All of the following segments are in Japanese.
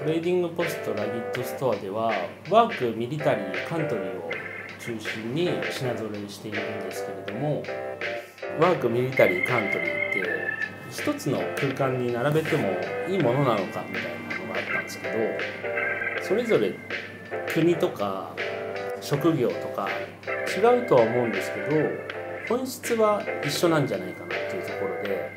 トレーディングポストラギットストアではワーク、ミリタリー、カントリーを中心に品揃えしているんですけれども、ワーク、ミリタリー、カントリーって一つの空間に並べてもいいものなのかみたいなのがあったんですけど、それぞれ国とか職業とか違うとは思うんですけど、本質は一緒なんじゃないかなっていうところで、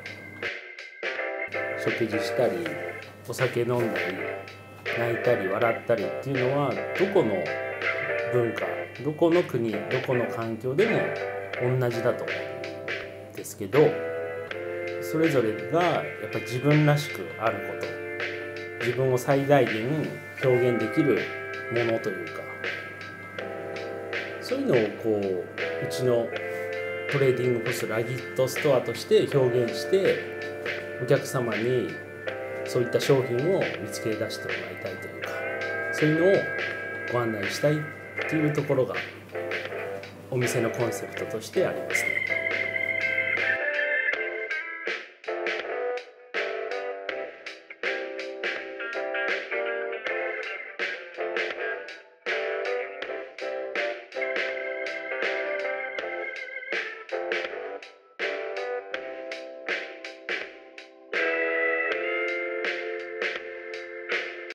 食事したりお酒飲んだり泣いたり笑ったりっていうのはどこの文化、どこの国、どこの環境でも同じだと思うんですけど、それぞれがやっぱり自分らしくあること、自分を最大限表現できるものというか、そういうのをうちのトレーディングポストラギットストアとして表現して、お客様にそういった商品を見つけ出してもらいたいというか、そういうのをご案内したいっていうところがお店のコンセプトとしてありますね。